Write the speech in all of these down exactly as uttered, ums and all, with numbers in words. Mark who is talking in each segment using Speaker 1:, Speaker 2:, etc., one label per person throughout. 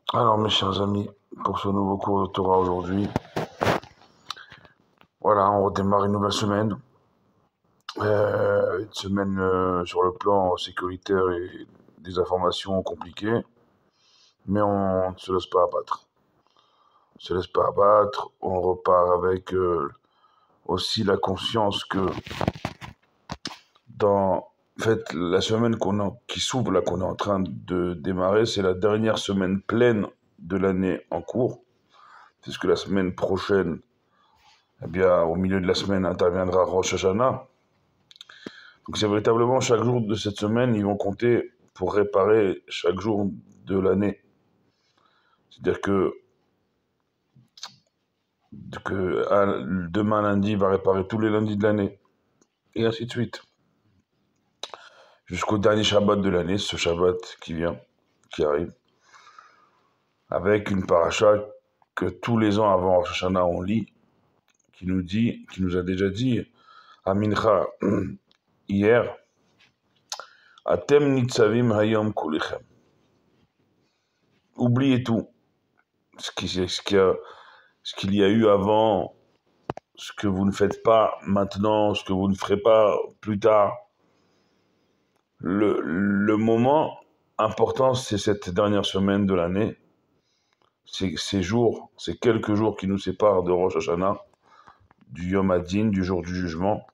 Speaker 1: Alors, mes chers amis, pour ce nouveau cours de Torah aujourd'hui, voilà, on redémarre une nouvelle semaine. Euh, une semaine euh, sur le plan sécuritaire et des informations compliquées, mais on ne se laisse pas abattre. On ne se laisse pas abattre, on repart avec euh, aussi la conscience que dans en fait, la semaine qu'on a, qui s'ouvre, là, qu'on est en train de démarrer, c'est la dernière semaine pleine de l'année en cours, puisque la semaine prochaine, eh bien, au milieu de la semaine interviendra Rosh Hashanah. Donc c'est véritablement chaque jour de cette semaine, ils vont compter pour réparer chaque jour de l'année. C'est-à-dire que, que ah, demain lundi va réparer tous les lundis de l'année, et ainsi de suite. Jusqu'au dernier Shabbat de l'année, ce Shabbat qui vient, qui arrive, avec une paracha que tous les ans avant Rosh Hashanah on lit, qui nous dit, qui nous a déjà dit, à Mincha, hier, Atem nitzavim hayom kulechem. Oubliez tout, ce qui, ce qui a, ce qu'il y a eu avant, ce que vous ne faites pas maintenant, ce que vous ne ferez pas plus tard. Le, le moment important, c'est cette dernière semaine de l'année, c'est ces jours, ces quelques jours qui nous séparent de Rosh Hashanah, du Yom Hadin, du jour du jugement.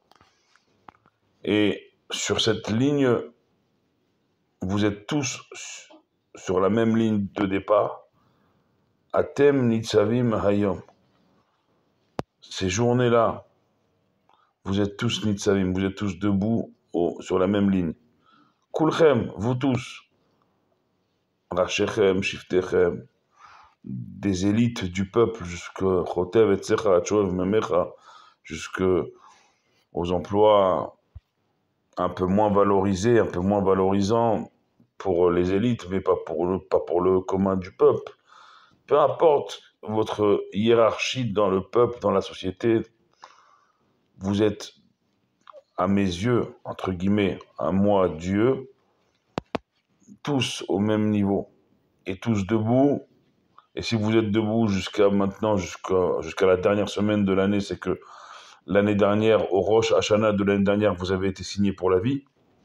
Speaker 1: Et sur cette ligne, vous êtes tous sur la même ligne de départ. Atem nitzavim hayom. Ces journées-là, vous êtes tous nitzavim, vous êtes tous debout au, sur la même ligne. Kulchem, vous tous, Rachechem, Shiftechem, des élites du peuple, jusque Chotev, et cetera, Choev, Memecha, jusque aux emplois un peu moins valorisés, un peu moins valorisants pour les élites, mais pas pour le, pas pour le commun du peuple. Peu importe votre hiérarchie dans le peuple, dans la société, vous êtes, à mes yeux, entre guillemets, à moi, Dieu, tous au même niveau, et tous debout. Et si vous êtes debout jusqu'à maintenant, jusqu'à jusqu'à la dernière semaine de l'année, c'est que l'année dernière, au Rosh Hashanah de l'année dernière, vous avez été signé pour la vie.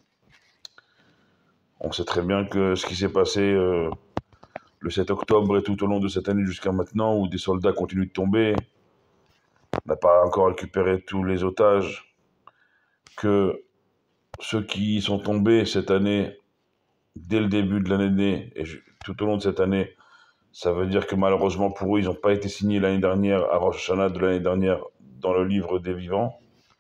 Speaker 1: On sait très bien que ce qui s'est passé euh, le sept octobre et tout au long de cette année jusqu'à maintenant, où des soldats continuent de tomber, on n'a pas encore récupéré tous les otages, que ceux qui sont tombés cette année, dès le début de l'année et tout au long de cette année, ça veut dire que malheureusement pour eux, ils n'ont pas été signés l'année dernière, à Rosh Hashanah de l'année dernière, dans le livre des vivants.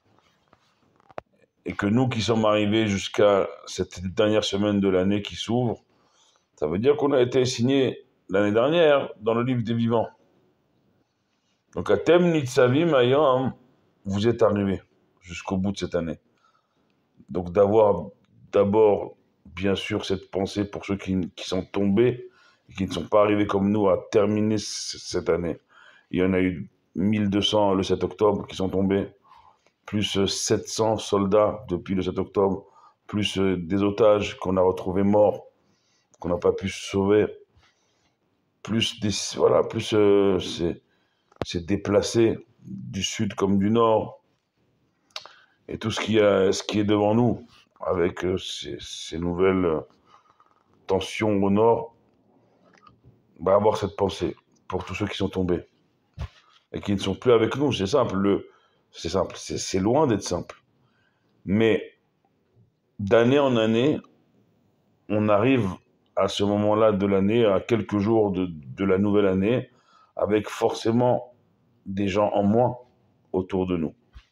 Speaker 1: Et que nous qui sommes arrivés jusqu'à cette dernière semaine de l'année qui s'ouvre, ça veut dire qu'on a été signés l'année dernière dans le livre des vivants. Donc à Tem Nitzavim Ayam, vous êtes arrivés jusqu'au bout de cette année. Donc d'avoir d'abord, bien sûr, cette pensée pour ceux qui, qui sont tombés et qui ne sont pas arrivés comme nous à terminer c- cette année. Il y en a eu mille deux cents le sept octobre qui sont tombés, plus euh, sept cents soldats depuis le sept octobre, plus euh, des otages qu'on a retrouvés morts, qu'on n'a pas pu sauver, plus des, voilà, plus euh, c'est, c'est déplacé du sud comme du nord, et tout ce qui, a, ce qui est devant nous, avec euh, ces, ces nouvelles euh, tensions au nord, va avoir cette pensée pour tous ceux qui sont tombés et qui ne sont plus avec nous. C'est simple, le, c'est simple, c'est, c'est loin d'être simple. Mais d'année en année, on arrive à ce moment-là de l'année, à quelques jours de, de la nouvelle année, avec forcément des gens en moins autour de nous.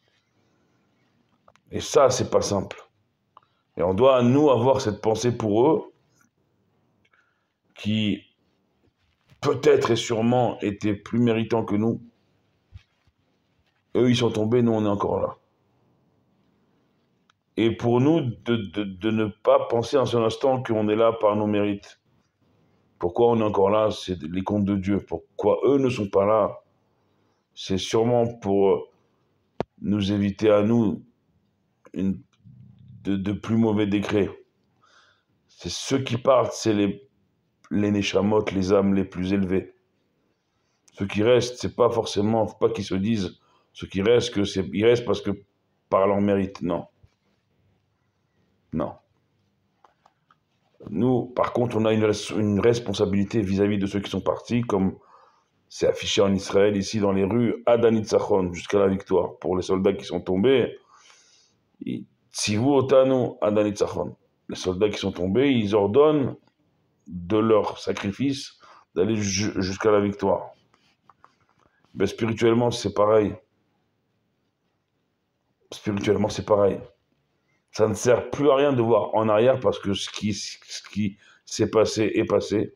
Speaker 1: Et ça, c'est pas simple. Et on doit, nous, avoir cette pensée pour eux, qui peut-être et sûrement étaient plus méritants que nous. Eux, ils sont tombés, nous, on est encore là. Et pour nous, de, de, de ne pas penser un seul instant qu'on est là par nos mérites. Pourquoi on est encore là? C'est les comptes de Dieu. Pourquoi eux ne sont pas là? C'est sûrement pour nous éviter à nous une, de, de plus mauvais décrets. C'est ceux qui partent, c'est les, les neshamot, les âmes les plus élevées. Ceux qui restent, c'est pas forcément, faut pas qu'ils se disent, ceux qui restent, que c'est, ils restent parce que par leur mérite. Non, non. Nous, par contre, on a une, une responsabilité vis-à-vis de ceux qui sont partis, comme c'est affiché en Israël, ici dans les rues, Adanitzachon, jusqu'à la victoire. Pour les soldats qui sont tombés, Tzivu Otanu Adanitzachon. Les soldats qui sont tombés, ils ordonnent de leur sacrifice d'aller jusqu'à la victoire. Ben, spirituellement, c'est pareil. Spirituellement, c'est pareil. Ça ne sert plus à rien de voir en arrière parce que ce qui, ce qui s'est passé est passé.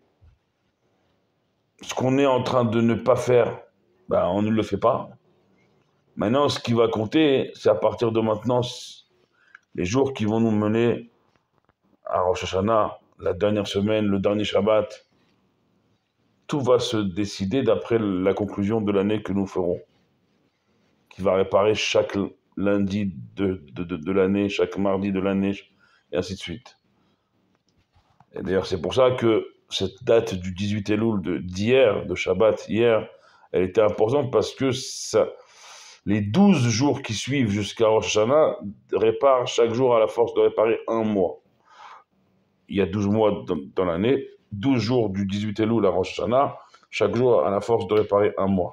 Speaker 1: Ce qu'on est en train de ne pas faire, ben, on ne le fait pas. Maintenant, ce qui va compter, c'est à partir de maintenant, les jours qui vont nous mener à Rosh Hashanah, la dernière semaine, le dernier Shabbat. Tout va se décider d'après la conclusion de l'année que nous ferons, qui va réparer chaque lundi de, de, de, de l'année, chaque mardi de l'année, et ainsi de suite. Et d'ailleurs, c'est pour ça que cette date du dix-huit Elul de, d'hier, de Shabbat, hier, elle était importante parce que ça, les douze jours qui suivent jusqu'à Rosh Hashanah réparent chaque jour à la force de réparer un mois. Il y a douze mois dans, dans l'année, douze jours du dix-huit Elul à Rosh Hashanah, chaque jour à la force de réparer un mois.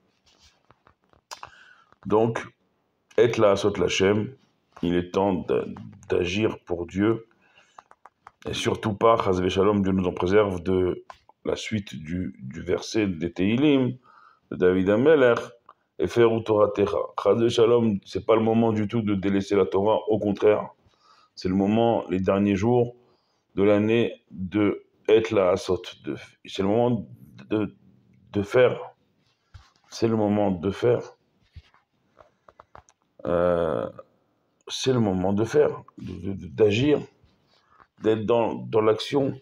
Speaker 1: Donc, et la Asot Lachem, il est temps d'agir pour Dieu, et surtout pas, Chas Shalom, Dieu nous en préserve, de la suite du, du verset des Teilim, de David Ameler, et faire Torah Techa. Chas Shalom, c'est pas le moment du tout de délaisser la Torah, au contraire, c'est le moment, les derniers jours de l'année, de et la Asot, c'est le moment de, de faire, c'est le moment de faire. Euh, c'est le moment de faire, de, de, d'agir, d'être dans, dans l'action.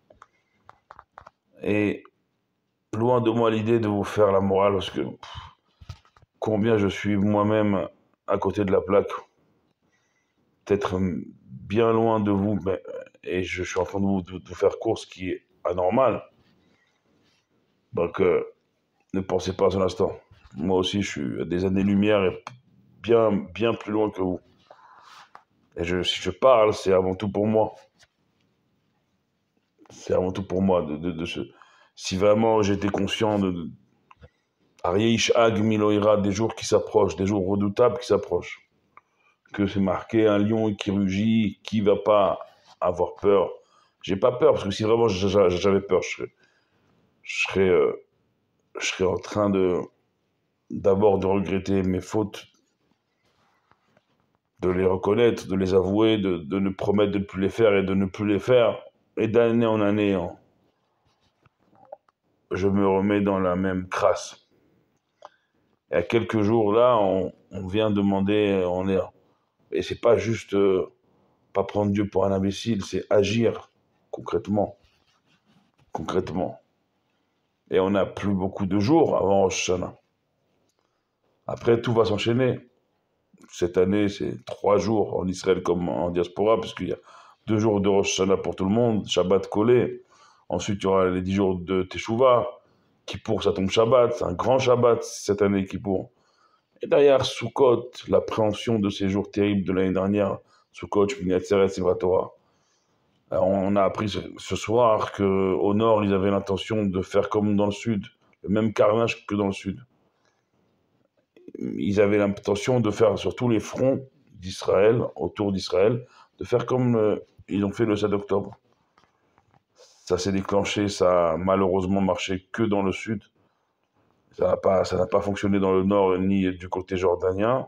Speaker 1: Et loin de moi l'idée de vous faire la morale, parce que pff, combien je suis moi-même à côté de la plaque, peut-être bien loin de vous, mais, et je suis en train de vous, de, de vous faire course qui est anormal. Donc, euh, ne pensez pas un instant. Moi aussi, je suis à des années-lumière et bien, bien plus loin que vous. Et je, si je parle, c'est avant tout pour moi. C'est avant tout pour moi de, de, de ce... Si vraiment j'étais conscient de... de Arieish Ag Miloïra, des jours qui s'approchent, des jours redoutables qui s'approchent. Que c'est marqué un lion qui rugit, qui va pas avoir peur. J'ai pas peur, parce que si vraiment j'avais peur, je serais, je serais, euh, je serais en train de d'abord de regretter mes fautes, de les reconnaître, de les avouer, de, de ne promettre de ne plus les faire et de ne plus les faire. Et d'année en année, hein, je me remets dans la même crasse. Et à quelques jours, là, on, on vient demander, on est... Et c'est pas juste euh, pas prendre Dieu pour un imbécile, c'est agir concrètement. Concrètement. Et on n'a plus beaucoup de jours avant Rosh Hashanah. Après, tout va s'enchaîner. Cette année, c'est trois jours en Israël comme en diaspora, puisqu'il y a deux jours de Rosh Hashanah pour tout le monde, Shabbat collé. Ensuite, il y aura les dix jours de Teshuvah. Kippour, ça tombe Shabbat, c'est un grand Shabbat cette année, Kippour. Et derrière, Sukkot, l'appréhension de ces jours terribles de l'année dernière, Sukkot, Shmini Atzeret, Simchat Torah. On a appris ce, ce soir qu'au nord, ils avaient l'intention de faire comme dans le sud, le même carnage que dans le sud. Ils avaient l'intention de faire sur tous les fronts d'Israël, autour d'Israël, de faire comme euh, ils ont fait le sept octobre. Ça s'est déclenché, ça a malheureusement marché que dans le sud. Ça n'a pas, ça n'a pas fonctionné dans le nord, ni du côté jordanien,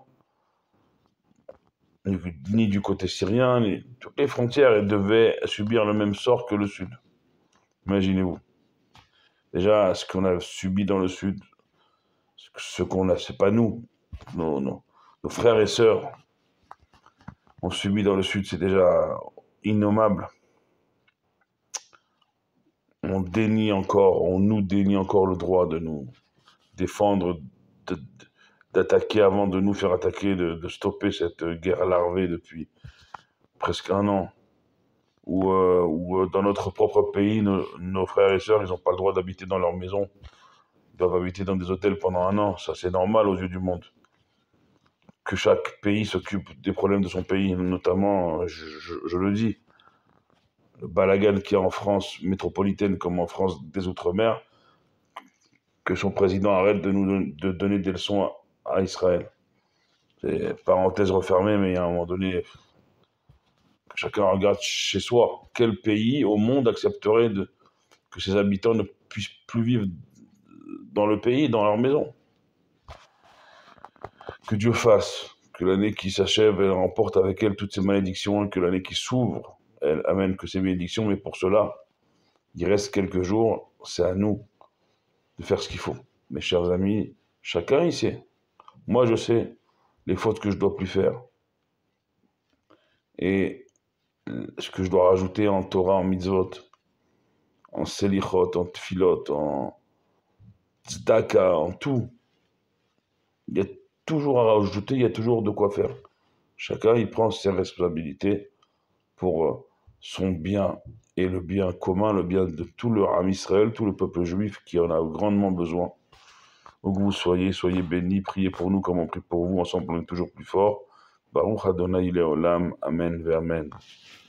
Speaker 1: ni, ni du côté syrien. Ni... Toutes les frontières devaient subir le même sort que le sud. Imaginez-vous. Déjà, ce qu'on a subi dans le sud, ce qu'on a, c'est pas nous, nos, nos, nos frères et sœurs ont subi dans le sud, c'est déjà innommable. On dénie encore, on nous dénie encore le droit de nous défendre, de, de, d'attaquer avant de nous faire attaquer, de, de stopper cette guerre larvée depuis presque un an. ou, euh, ou euh, dans notre propre pays, nos, nos frères et sœurs, ils n'ont pas le droit d'habiter dans leur maison. Ils doivent habiter dans des hôtels pendant un an. Ça, c'est normal aux yeux du monde. Que chaque pays s'occupe des problèmes de son pays, notamment, je, je, je le dis, le balagan qu'il y a en France métropolitaine comme en France des Outre-mer, que son président arrête de nous don- de donner des leçons à, à Israël. C'est parenthèse refermée, mais à un moment donné, que chacun regarde chez soi. Quel pays au monde accepterait de, que ses habitants ne puissent plus vivre dans le pays, dans leur maison? Que Dieu fasse que l'année qui s'achève, elle remporte avec elle toutes ses malédictions, et que l'année qui s'ouvre, elle amène que ses bénédictions, mais pour cela, il reste quelques jours, c'est à nous de faire ce qu'il faut. Mes chers amis, chacun y sait. Moi, je sais les fautes que je dois plus faire et ce que je dois rajouter en Torah, en mitzvot, en selichot, en tfilot, en tzedaka, en tout. Il y a toujours à rajouter, il y a toujours de quoi faire. Chacun, il prend ses responsabilités pour euh, son bien et le bien commun, le bien de tout le Ham Israël, tout le peuple juif qui en a grandement besoin. Où que vous soyez, soyez bénis, priez pour nous comme on prie pour vous, ensemble on est toujours plus fort. Baruch Adonai Leolam, Amen, Amen.